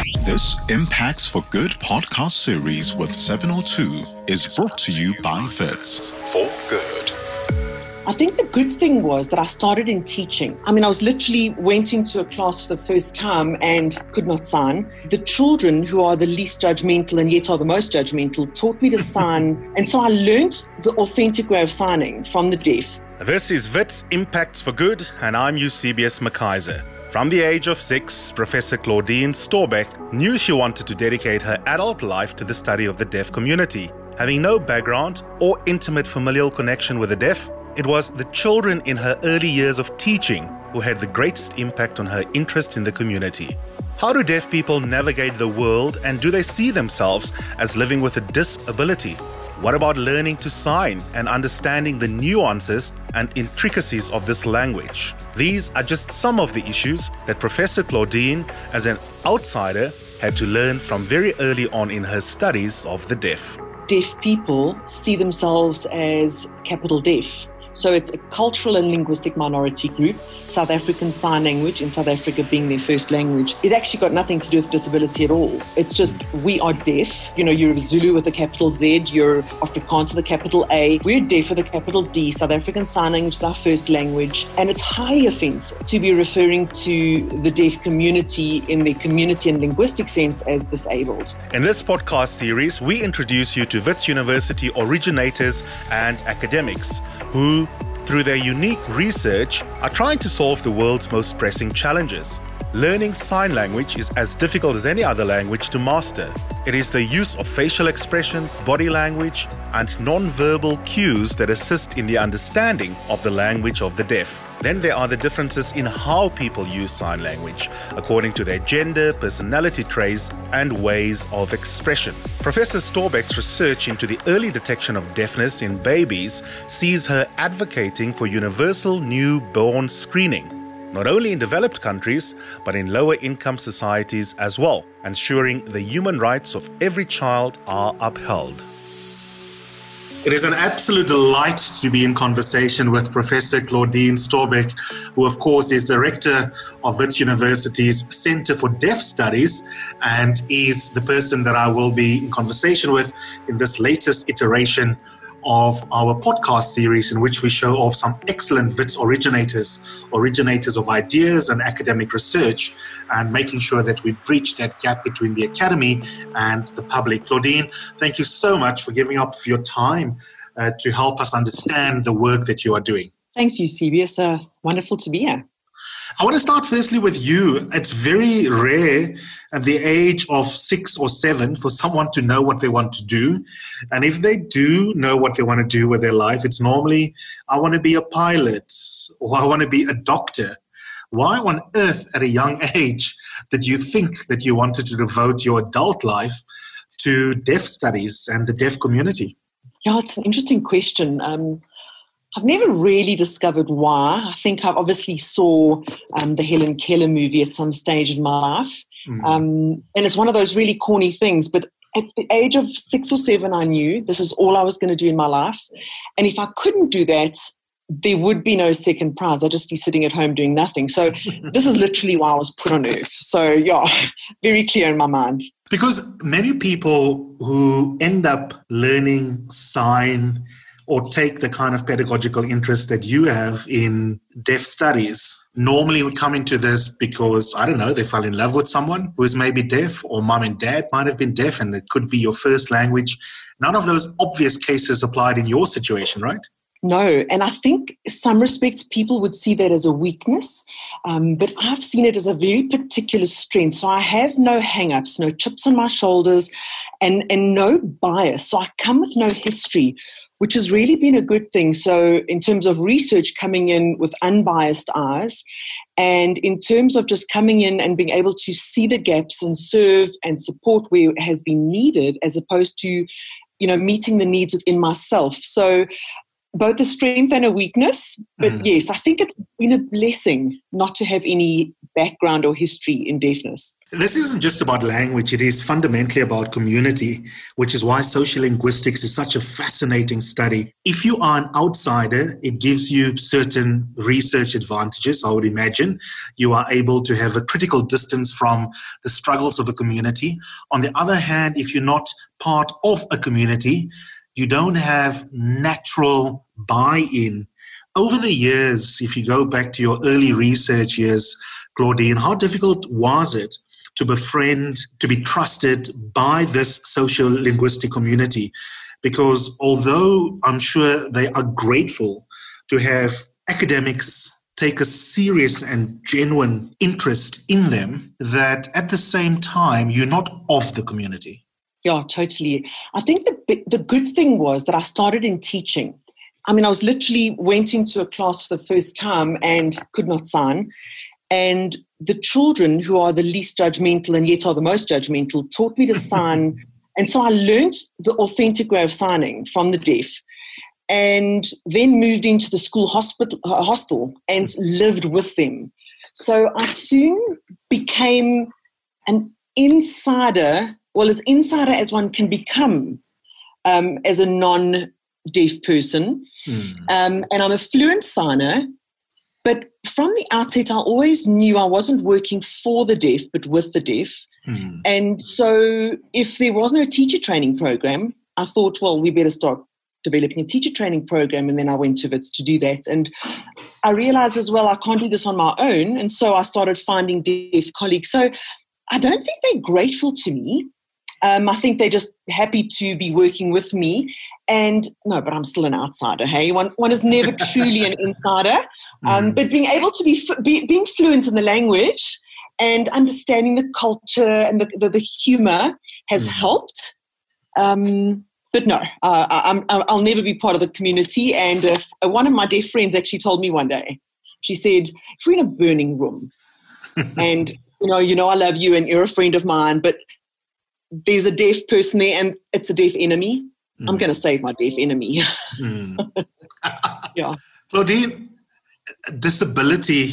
This Impacts for Good podcast series with 702 is brought to you by Wits for Good. I think the good thing was that I started in teaching. I was literally went into a class for the first time and could not sign. The children, who are the least judgmental and yet are the most judgmental, taught me to sign. And so I learned the authentic way of signing from the deaf. This is Wits Impacts for Good, and I'm Eusebius McKaiser. From the age of 6, Professor Claudine Storbeck knew she wanted to dedicate her adult life to the study of the deaf community. Having no background or intimate familial connection with the deaf, it was the children in her early years of teaching who had the greatest impact on her interest in the community. How do deaf people navigate the world, and do they see themselves as living with a disability? What about learning to sign and understanding the nuances and intricacies of this language? These are just some of the issues that Professor Claudine, as an outsider, had to learn from very early on in her studies of the deaf. Deaf people see themselves as capital deaf. So it's a cultural and linguistic minority group. South African Sign Language, in South Africa being their first language, it actually got nothing to do with disability at all. It's just, we are deaf. You're Zulu with a capital Z, you're Afrikaans with a capital A. We're deaf with a capital D. South African Sign Language is our first language. And it's highly offensive to be referring to the deaf community in the community and linguistic sense as disabled. In this podcast series, we introduce you to Wits University originators and academics who, through their unique research, are trying to solve the world's most pressing challenges. Learning sign language is as difficult as any other language to master. It is the use of facial expressions, body language, and non-verbal cues that assist in the understanding of the language of the deaf. Then there are the differences in how people use sign language, according to their gender, personality traits, and ways of expression. Professor Storbeck's research into the early detection of deafness in babies sees her advocating for universal newborn screening, not only in developed countries, but in lower-income societies as well, ensuring the human rights of every child are upheld. It is an absolute delight to be in conversation with Professor Claudine Storbeck, who of course is Director of Wits University's Center for Deaf Studies and is the person that I will be in conversation with in this latest iteration of our podcast series, in which we show off some excellent Wits originators of ideas and academic research, and making sure that we bridge that gap between the academy and the public. Claudine, thank you so much for giving up your time to help us understand the work that you are doing. Thanks, Eusebius. Wonderful to be here. I want to start firstly with you. It's very rare at the age of 6 or 7 for someone to know what they want to do. And if they do know what they want to do with their life, it's normally, I want to be a pilot or I want to be a doctor. Why on earth at a young age did you think that you wanted to devote your adult life to deaf studies and the deaf community? Yeah, it's an interesting question. I've never really discovered why. I think I obviously saw the Helen Keller movie at some stage in my life. And it's one of those really corny things. But at the age of 6 or 7, I knew this is all I was going to do in my life. And if I couldn't do that, there would be no second prize. I'd just be sitting at home doing nothing. So this is literally why I was put on earth. So yeah, very clear in my mind. Because many people who end up learning sign or take the kind of pedagogical interest that you have in deaf studies normally would come into this because, I don't know, they fell in love with someone who is maybe deaf, or mom and dad might have been deaf and it could be your first language. None of those obvious cases applied in your situation, right? No, and I think in some respects people would see that as a weakness, but I've seen it as a very particular strength. So I have no hang-ups, no chips on my shoulders, and no bias. So I come with no history, which has really been a good thing. So in terms of research, coming in with unbiased eyes, and in terms of just coming in and being able to see the gaps and serve and support where it has been needed, as opposed to, meeting the needs within myself. So both a strength and a weakness, but yes, I think it's been a blessing not to have any background or history in deafness. This isn't just about language, it is fundamentally about community, which is why social linguistics is such a fascinating study. If you are an outsider, it gives you certain research advantages, I would imagine. You are able to have a critical distance from the struggles of a community. On the other hand, if you're not part of a community, you don't have natural buy-in. Over the years, if you go back to your early research years, Claudine, how difficult was it to befriend, to be trusted by this social linguistic community? Because although I'm sure they are grateful to have academics take a serious and genuine interest in them, that at the same time, you're not of the community. Yeah, totally. I think the good thing was that I started in teaching. I mean, I was literally went into a class for the first time and could not sign. And the children who are the least judgmental and yet are the most judgmental taught me to sign. And so I learned the authentic way of signing from the deaf and then moved into the school hostel and lived with them. So I soon became an insider, well, as insider as one can become as a non-deaf person. And I'm a fluent signer. But from the outset, I always knew I wasn't working for the deaf, but with the deaf. And so if there was no teacher training program, I thought, well, we better start developing a teacher training program. And then I went to WITS to do that. And I realized as well, I can't do this on my own. And so I started finding deaf colleagues. So I don't think they're grateful to me. I think they're just happy to be working with me. And no, but I'm still an outsider, hey? One is never truly an insider. But being able to being fluent in the language and understanding the culture and the humor has helped. But no, I'll never be part of the community. And one of my deaf friends actually told me one day, she said, if we're in a burning room and, you know, I love you and you're a friend of mine, but there's a deaf person there and it's a deaf enemy, I'm going to save my deaf enemy. Yeah. Claudine, disability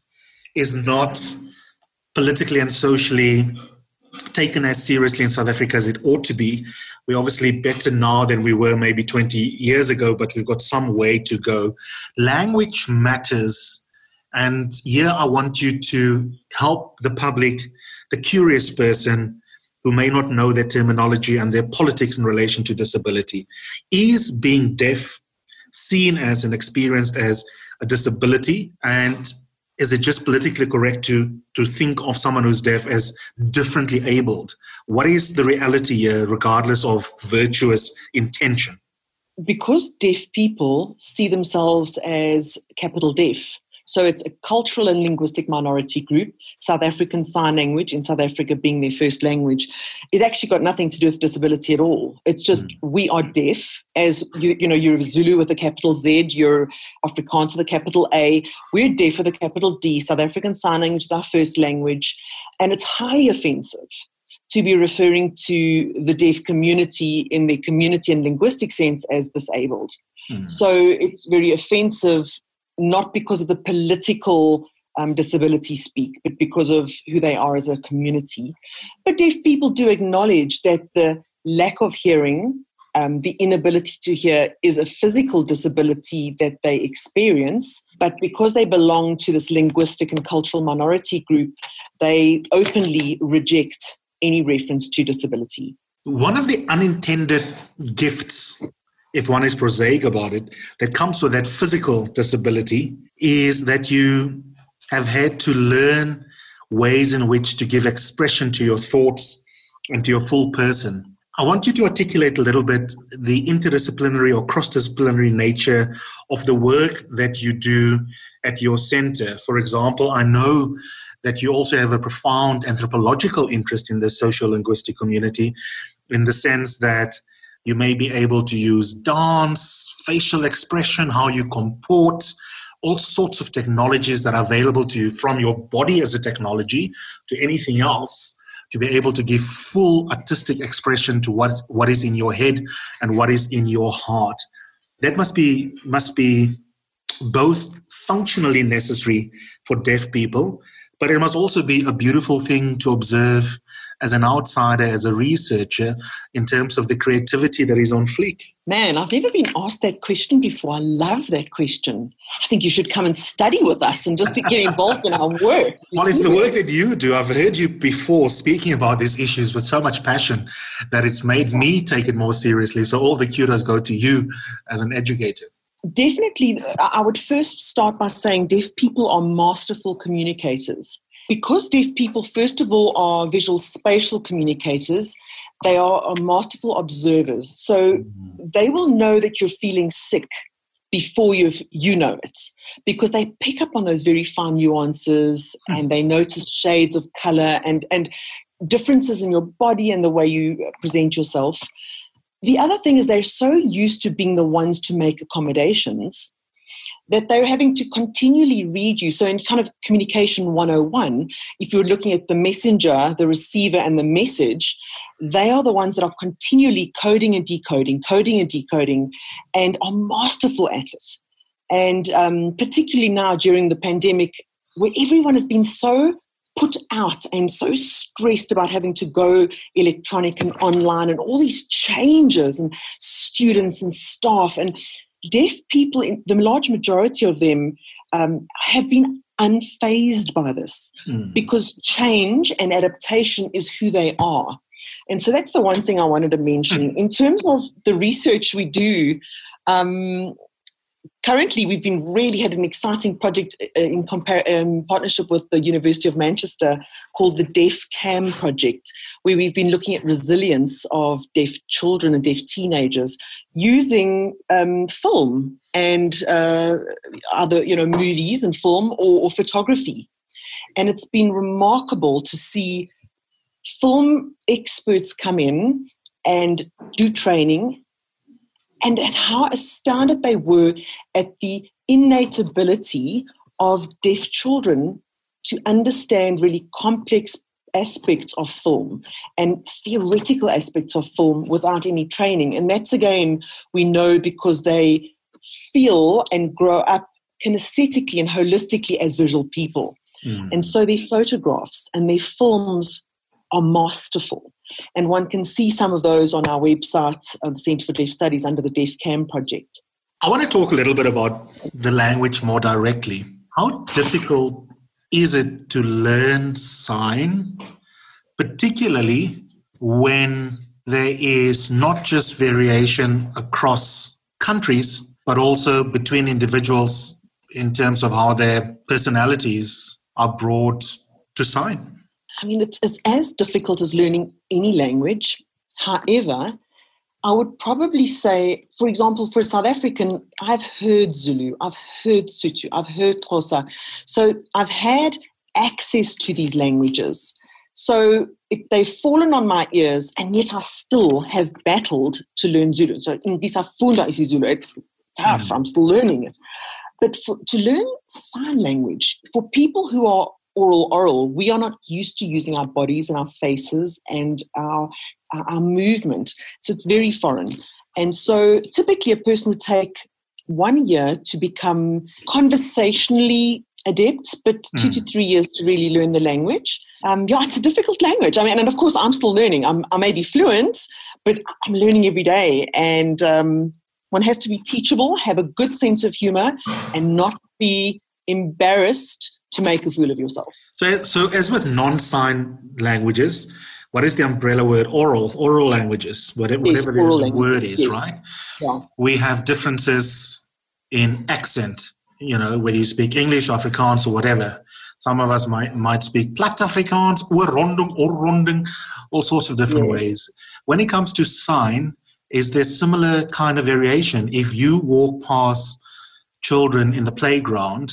is not politically and socially taken as seriously in South Africa as it ought to be. We're obviously better now than we were maybe 20 years ago, but we've got some way to go. Language matters. And here I want you to help the public, the curious person who may not know their terminology and their politics in relation to disability. Is being deaf seen as and experienced as a disability? And is it just politically correct to think of someone who's deaf as differently abled? What is the reality here, regardless of virtuous intention? Because deaf people see themselves as capital deaf. So it's a cultural and linguistic minority group. South African Sign Language, in South Africa being their first language, it actually got nothing to do with disability at all. It's just we are deaf, as you're Zulu with a capital Z, you're Afrikaans with a capital A. We're deaf with a capital D. South African Sign Language is our first language, and it's highly offensive to be referring to the deaf community in the community and linguistic sense as disabled. So it's very offensive, not because of the political disability speak, but because of who they are as a community. But deaf people do acknowledge that the lack of hearing, the inability to hear, is a physical disability that they experience. But because they belong to this linguistic and cultural minority group, they openly reject any reference to disability. One of the unintended gifts, if one is prosaic about it, that comes with that physical disability is that you have had to learn ways in which to give expression to your thoughts and to your full person. I want you to articulate a little bit the interdisciplinary or cross-disciplinary nature of the work that you do at your center. For example, I know that you also have a profound anthropological interest in the social linguistic community, in the sense that you may be able to use dance, facial expression, how you comport, all sorts of technologies that are available to you, from your body as a technology to anything else, to be able to give full artistic expression to what is in your head and what is in your heart. That must be both functionally necessary for deaf people, But it must also be a beautiful thing to observe as an outsider, as a researcher, in terms of the creativity that is on fleek. Man, I've never been asked that question before. I love that question. I think you should come and study with us and just to get involved in our work. Well, it's the work that you do. I've heard you before speaking about these issues with so much passion that it's made me take it more seriously. So all the kudos go to you as an educator. Definitely, I would first start by saying deaf people are masterful communicators. Because deaf people, first of all, are visual spatial communicators, they are masterful observers. So they will know that you're feeling sick before you know it, because they pick up on those very fine nuances and they notice shades of color and differences in your body and the way you present yourself. The other thing is they're so used to being the ones to make accommodations that they're having to continually read you. So in kind of communication 101, if you're looking at the messenger, the receiver, and the message, they are the ones that are continually coding and decoding, and are masterful at it. And particularly now during the pandemic, where everyone has been so put out and so stressed about having to go electronic and online and all these changes and students and staff and deaf people, the large majority of them have been unfazed by this because change and adaptation is who they are. And so that's the one thing I wanted to mention. In terms of the research we do, currently, we've had an exciting project in partnership with the University of Manchester called the Deaf Cam Project, where we've been looking at resilience of deaf children and deaf teenagers using film and other, movies and film or photography. And it's been remarkable to see film experts come in and do training and how astounded they were at the innate ability of deaf children to understand really complex aspects of film and theoretical aspects of film without any training. And that's, again, we know because they feel and grow up kinesthetically and holistically as visual people. And so their photographs and their films are masterful. And one can see some of those on our website, the Centre for Deaf Studies, under the Deaf Cam project. I want to talk a little bit about the language more directly. How difficult is it to learn sign, particularly when there is not just variation across countries, but also between individuals in terms of how their personalities are brought to sign? I mean, it's as difficult as learning any language. However, I would probably say, for example, for a South African, I've heard Zulu, I've heard Sotho, I've heard Xhosa. So I've had access to these languages. So they've fallen on my ears, and yet I still have battled to learn Zulu. So ngisafunda isiZulu, it's tough, I'm still learning it. But to learn sign language, for people who are oral, we are not used to using our bodies and our faces and our movement. So it's very foreign. And so typically a person would take 1 year to become conversationally adept, but 2 to 3 years to really learn the language. It's a difficult language. I mean, and of course I'm still learning. I may be fluent, but I'm learning every day. And one has to be teachable, have a good sense of humor, and not be embarrassed to make a fool of yourself. So as with non-sign languages, what is the umbrella word? Oral languages, whatever the word is, yes. Right? Yeah. We have differences in accent, whether you speak English, Afrikaans, or whatever. Some of us might speak Plat Afrikaans, or ronding, all sorts of different ways. When it comes to sign, is there similar kind of variation? If you walk past children in the playground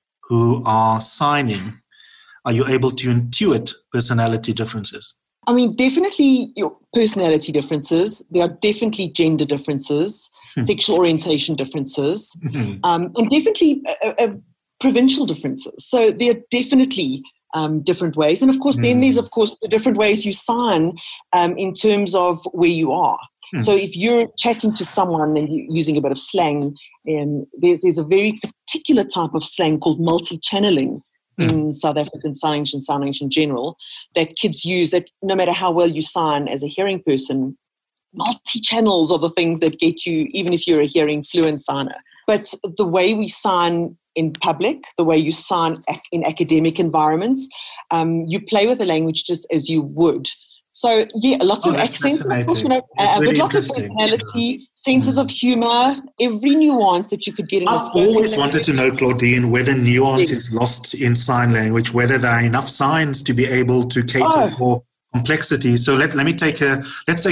who are signing, are you able to intuit personality differences? I mean, definitely your personality differences. There are definitely gender differences, sexual orientation differences, and definitely provincial differences. So there are definitely different ways. And of course, then there's, of course, the different ways you sign in terms of where you are. So if you're chatting to someone and you're using a bit of slang, there's a very particular type of slang called multi-channeling in South African Sign English and Sign English in general, that kids use, that no matter how well you sign as a hearing person, multi-channels are the things that get you, even if you're a hearing fluent signer. But the way we sign in public, the way you sign in academic environments, you play with the language just as you would. So, yeah, lots of accents, but lots of personality, senses of humor, every nuance that you could get in I've always wanted to know, Claudine, whether nuance is lost in sign language, whether there are enough signs to be able to cater for complexity. So let's take a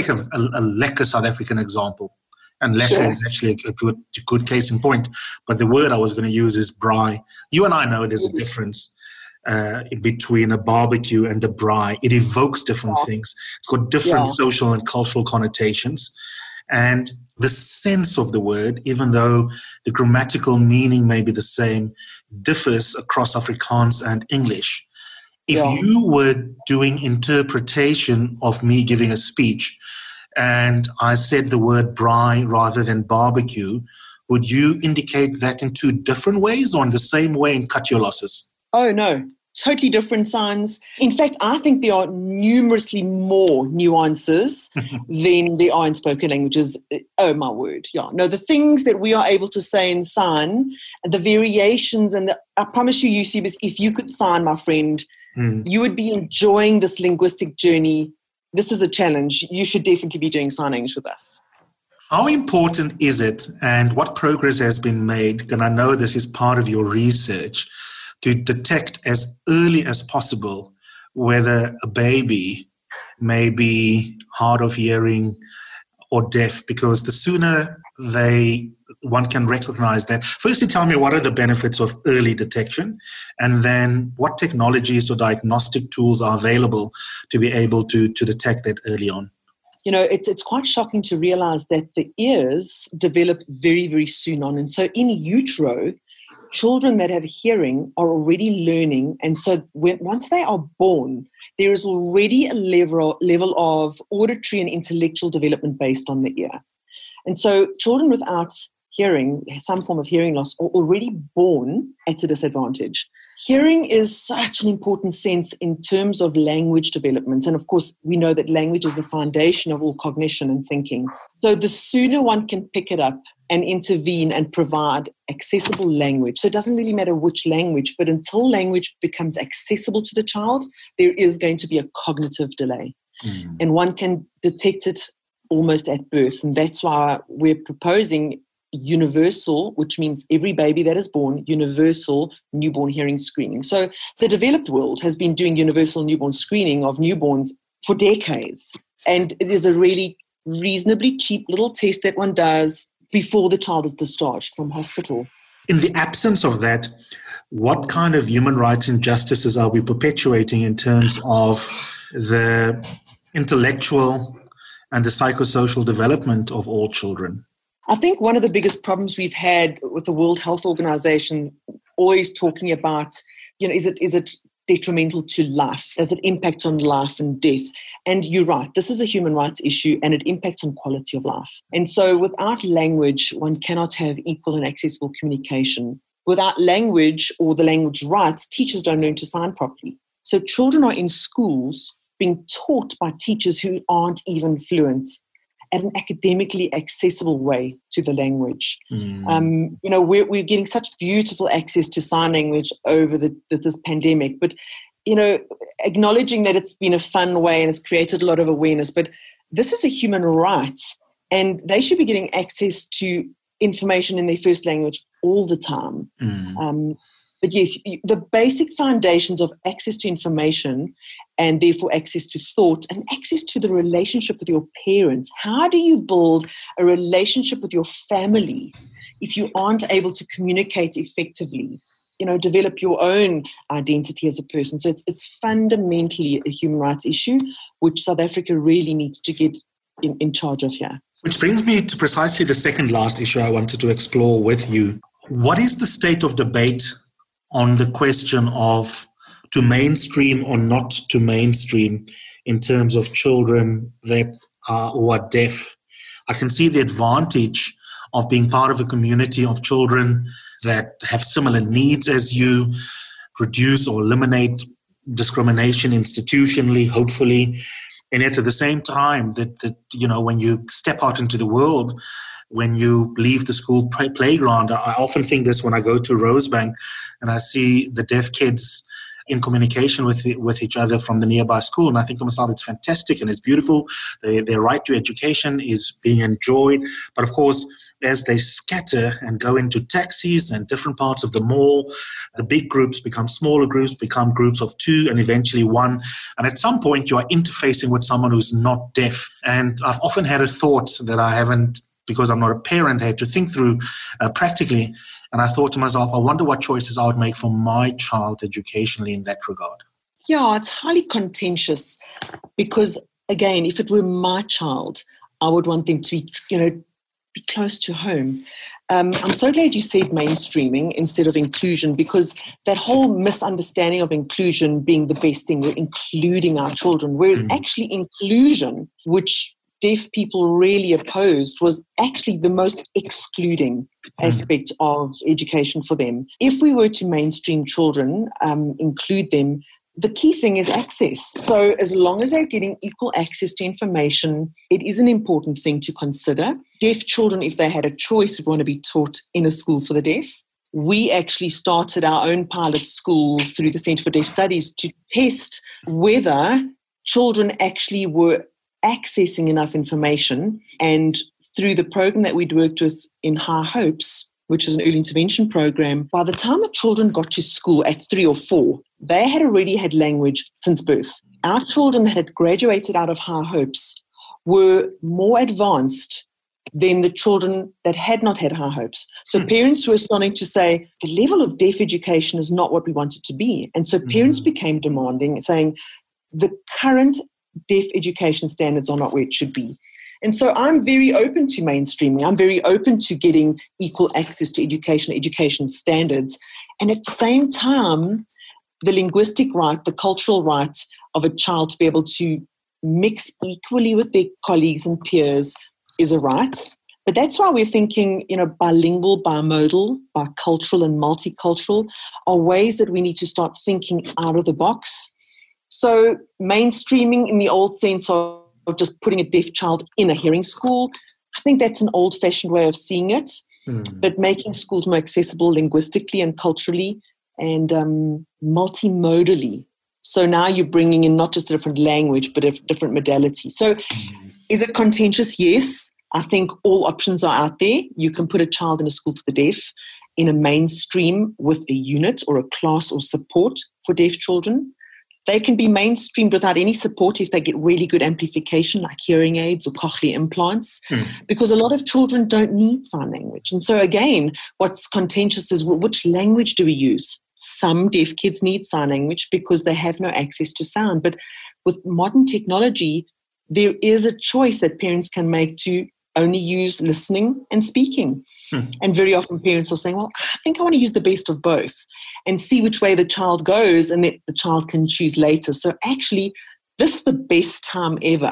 lekker South African example. And lekker is actually a good case in point. But the word I was going to use is braai. You and I know there's a difference between a barbecue and a braai. It evokes different things. It's got different social and cultural connotations. And the sense of the word, even though the grammatical meaning may be the same, differs across Afrikaans and English. If you were doing interpretation of me giving a speech and I said the word braai rather than barbecue, would you indicate that in two different ways or in the same way and cut your losses? Oh, no. Totally different signs. In fact, I think there are numerously more nuances than there are in spoken languages. Oh, my word. Yeah. No, the things that we are able to say in sign, the variations, and I promise you, Eusebius, if you could sign, my friend, you would be enjoying this linguistic journey. This is a challenge. You should definitely be doing sign English with us. How important is it, and what progress has been made, and I know this is part of your research, to detect as early as possible whether a baby may be hard of hearing or deaf? Because the sooner one can recognize that. Firstly, tell me, what are the benefits of early detection? And then what technologies or diagnostic tools are available to be able to detect that early on? You know, it's quite shocking to realize that the ears develop very, very soon on. And so in utero, children that have hearing are already learning. And so once they are born, there is already a level of auditory and intellectual development based on the ear. And so children without hearing, some form of hearing loss, are already born at a disadvantage. Hearing is such an important sense in terms of language development. And of course, we know that language is the foundation of all cognition and thinking. So the sooner one can pick it up and intervene and provide accessible language. So it doesn't really matter which language, but until language becomes accessible to the child, there is going to be a cognitive delay. And one can detect it almost at birth. And that's why we're proposing universal, which means every baby that is born, universal newborn hearing screening. So the developed world has been doing universal newborn screening of newborns for decades. And it is a really reasonably cheap little test that one does before the child is discharged from hospital. In the absence of that, what kind of human rights injustices are we perpetuating in terms of the intellectual and the psychosocial development of all children? I think one of the biggest problems we've had with the World Health Organization always talking about, is it detrimental to life? Does it impact on life and death? And you're right, this is a human rights issue and it impacts on quality of life. And so without language, one cannot have equal and accessible communication. Without language or the language rights, teachers don't learn to sign properly. So children are in schools being taught by teachers who aren't even fluent at an academically accessible way to the language. We're getting such beautiful access to sign language over this pandemic, but, acknowledging that it's been a fun way and it's created a lot of awareness, but this is a human right and they should be getting access to information in their first language all the time. But yes, the basic foundations of access to information and therefore access to thought and access to the relationship with your parents. How do you build a relationship with your family if you aren't able to communicate effectively? Develop your own identity as a person. So it's fundamentally a human rights issue, which South Africa really needs to get in charge of here. Which brings me to precisely the second last issue I wanted to explore with you. What is the state of debate on the question of to mainstream or not to mainstream in terms of children that are deaf? I can see the advantage of being part of a community of children that have similar needs as you. reduce or eliminate discrimination institutionally, hopefully. And yet at the same time, that when you step out into the world, when you leave the school playground, I often think this when I go to Rosebank and I see the deaf kids in communication with each other from the nearby school. And I think to myself, it's fantastic and it's beautiful. Their right to education is being enjoyed. But of course, as they scatter and go into taxis and different parts of the mall, the big groups become smaller groups, become groups of 2 and eventually 1. And at some point, you are interfacing with someone who's not deaf. And I've often had a thought that I haven't, because I'm not a parent, had to think through practically. And I thought to myself, I wonder what choices I would make for my child educationally in that regard. Yeah, it's highly contentious because, again, if it were my child, I would want them to be, be close to home. I'm so glad you said mainstreaming instead of inclusion, because that whole misunderstanding of inclusion being the best thing, we're including our children, whereas actually inclusion, which deaf people really opposed, was actually the most excluding aspect of education for them. If we were to mainstream children, include them, the key thing is access. So as long as they're getting equal access to information, it is an important thing to consider. Deaf children, if they had a choice, would want to be taught in a school for the deaf. We actually started our own pilot school through the Centre for Deaf Studies to test whether children actually were accessing enough information. And through the program that we'd worked with in High Hopes, which is an early intervention program, by the time the children got to school at 3 or 4, they had already had language since birth. Our children that had graduated out of High Hopes were more advanced than the children that had not had High Hopes. So parents were starting to say, the level of deaf education is not what we want it to be. And so parents became demanding, saying, the current deaf education standards are not where it should be. And so I'm very open to mainstreaming. I'm very open to getting equal access to education standards. And at the same time, the linguistic right, the cultural right of a child to be able to mix equally with their colleagues and peers is a right. But that's why we're thinking, bilingual, bimodal, bicultural and multicultural are ways that we need to start thinking out of the box. So mainstreaming in the old sense of just putting a deaf child in a hearing school, I think that's an old-fashioned way of seeing it. But making schools more accessible linguistically and culturally and multimodally. So now you're bringing in not just a different language, but a different modality. So is it contentious? Yes. I think all options are out there. You can put a child in a school for the deaf in a mainstream with a unit or a class or support for deaf children. They can be mainstreamed without any support if they get really good amplification like hearing aids or cochlear implants, because a lot of children don't need sign language. And so again, what's contentious is, well, which language do we use? Some deaf kids need sign language because they have no access to sound. But with modern technology, there is a choice that parents can make to only use listening and speaking. And very often parents are saying, well, I think I want to use the best of both and see which way the child goes, and that the child can choose later. So actually, this is the best time ever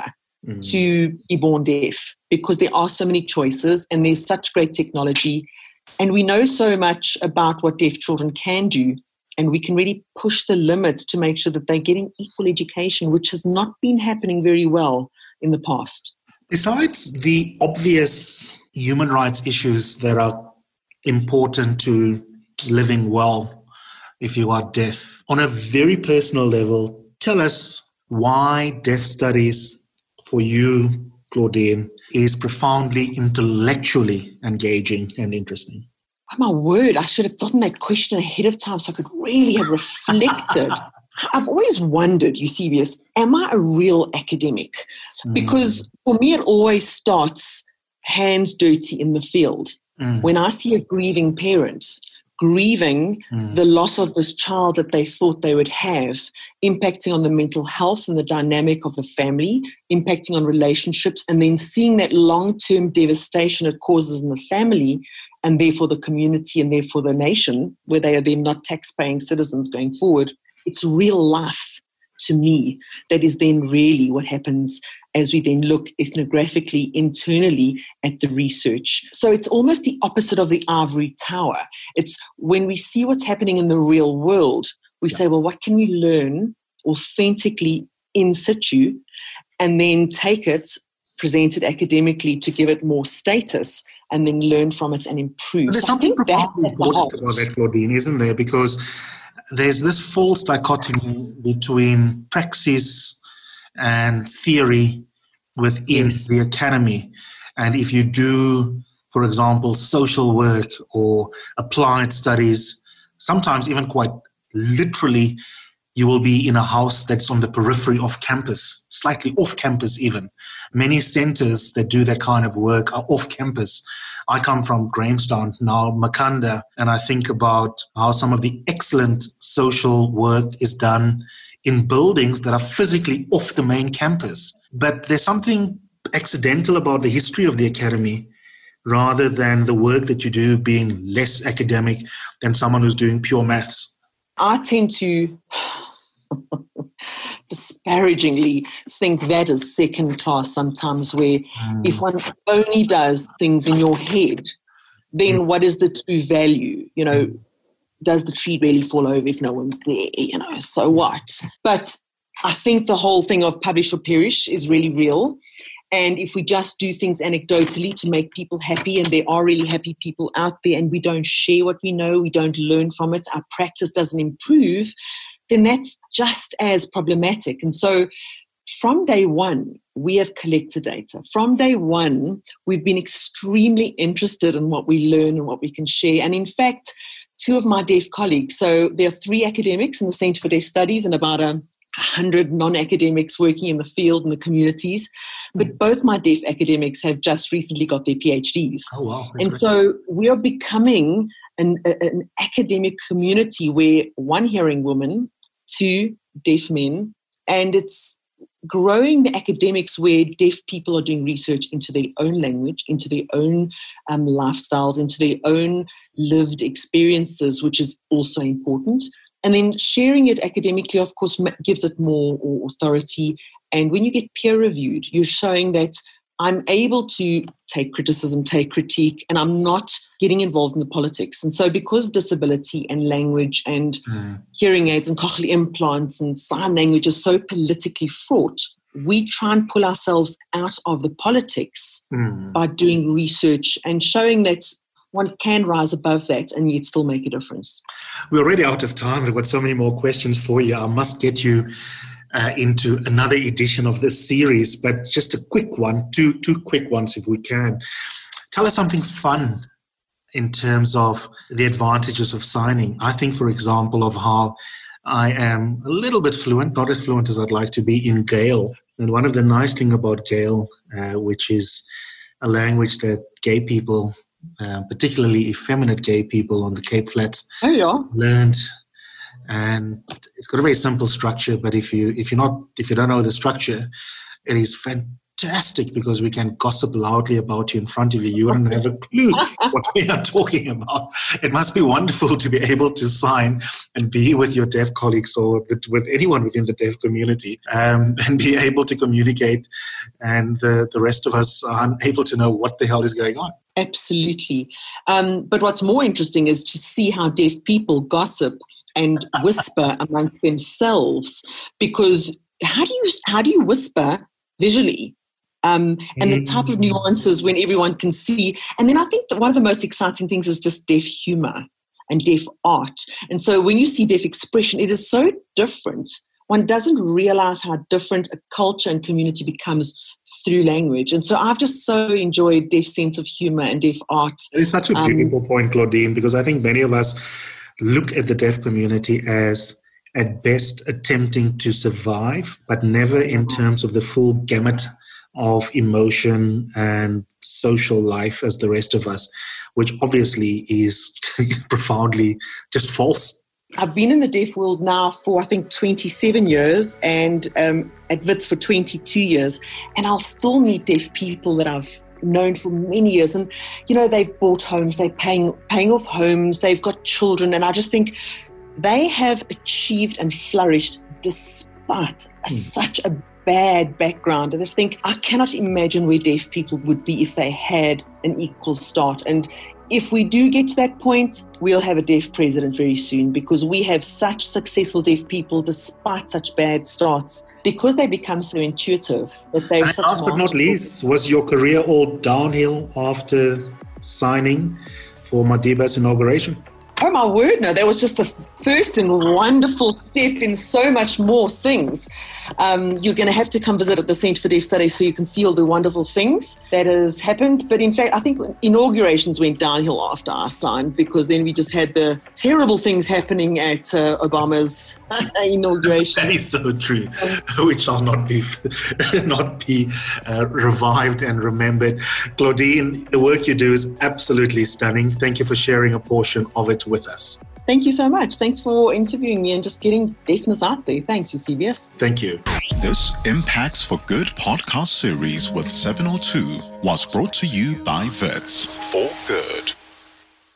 to be born deaf, because there are so many choices and there's such great technology. And we know so much about what deaf children can do, and we can really push the limits to make sure that they're getting equal education, which has not been happening very well in the past. Besides the obvious human rights issues that are important to living well if you are deaf, on a very personal level, tell us why deaf studies for you, Claudine, is profoundly intellectually engaging and interesting. Oh, my word, I should have gotten that question ahead of time so I could really have reflected. I've always wondered, Eusebius, am I a real academic? Because for me, it always starts hands dirty in the field. When I see a grieving parent, grieving the loss of this child that they thought they would have, impacting on the mental health and the dynamic of the family, impacting on relationships, and then seeing that long-term devastation it causes in the family and therefore the community and therefore the nation, where they are then not tax-paying citizens going forward. It's real life to me that is then really what happens as we then look ethnographically, internally at the research. So it's almost the opposite of the ivory tower. It's when we see what's happening in the real world, We say, well, what can we learn authentically in situ, and then take it, present it academically to give it more status, and then learn from it and improve. There's something profoundly important about that, Claudine, isn't there? Because there's this false dichotomy between praxis and theory within the academy. And if you do, for example, social work or applied studies, sometimes even quite literally, you will be in a house that's on the periphery of campus, slightly off campus even. Many centers that do that kind of work are off campus. I come from Grahamstown, now Makanda, and I think about how some of the excellent social work is done in buildings that are physically off the main campus. But there's something accidental about the history of the academy rather than the work that you do being less academic than someone who's doing pure maths. I tend to disparagingly think that is second class sometimes, where if one only does things in your head, then what is the true value? You know, does the tree really fall over if no one's there? You know, so what? But I think the whole thing of publish or perish is really real. And if we just do things anecdotally to make people happy, and there are really happy people out there, and we don't share what we know, we don't learn from it, our practice doesn't improve, then that's just as problematic. And so from day one, we have collected data. From day one, we've been extremely interested in what we learn and what we can share. And in fact, two of my deaf colleagues, so there are 3 academics in the Centre for Deaf Studies and about 100 non-academics working in the field and the communities. But both my deaf academics have just recently got their PhDs. Oh, wow. And so we are becoming an academic community where 1 hearing woman, 2 deaf men, and it's growing the academics where deaf people are doing research into their own language, into their own lifestyles, into their own lived experiences, which is also important. And then sharing it academically, of course, gives it more authority. And when you get peer-reviewed, you're showing that I'm able to take criticism, take critique, and I'm not getting involved in the politics. And so because disability and language and hearing aids and cochlear implants and sign language is so politically fraught, we try and pull ourselves out of the politics by doing research and showing that one can rise above that and yet still make a difference. We're already out of time. We've got so many more questions for you. I must get you into another edition of this series, but just a quick one, two quick ones if we can. Tell us something fun in terms of the advantages of signing. I think, for example, of how I am a little bit fluent, not as fluent as I'd like to be, in Gael. And one of the nice things about Gael, which is a language that gay people, particularly effeminate gay people on the Cape Flats, learned. And it's got a very simple structure, but if you don't know the structure, it is fantastic because we can gossip loudly about you in front of you. You wouldn't have a clue what we are talking about. It must be wonderful to be able to sign and be with your deaf colleagues or with anyone within the deaf community and be able to communicate, and the rest of us are unable to know what the hell is going on. Absolutely. But what's more interesting is to see how deaf people gossip and whisper amongst themselves, because how do you whisper visually? And the type of nuances when everyone can see. And then I think that one of the most exciting things is just deaf humor and deaf art. And so when you see deaf expression, it is so different. One doesn't realize how different a culture and community becomes through language. And so I've just so enjoyed deaf sense of humor and deaf art. It's such a beautiful point, Claudine, because I think many of us look at the deaf community as at best attempting to survive, but never in terms of the full gamut of emotion and social life as the rest of us, which obviously is profoundly just false. I've been in the deaf world now for, I think, 27 years and at WITS for 22 years. And I'll still meet deaf people that I've known for many years. And, you know, they've bought homes, they're paying off homes, they've got children. And I just think they have achieved and flourished despite such a bad background. And I think I cannot imagine where deaf people would be if they had an equal start. And if we do get to that point, we'll have a deaf president very soon, because we have such successful deaf people despite such bad starts, because they become so intuitive that they're such last but not least, was your career all downhill after signing for Madiba's inauguration? Oh my word, no, that was just the first and wonderful step in so much more things. You're going to have to come visit at the Centre for Deaf Studies so you can see all the wonderful things that has happened. But in fact, I think inaugurations went downhill after I signed, because then we just had the terrible things happening at Obama's inauguration. That is so true, which shall not be revived and remembered. Claudine, the work you do is absolutely stunning. Thank you for sharing a portion of it with us. Thank you so much. Thanks for interviewing me and just getting deafness out there. Thanks, Eusebius. Thank you. This Impacts for Good podcast series with 702 was brought to you by Wits for Good.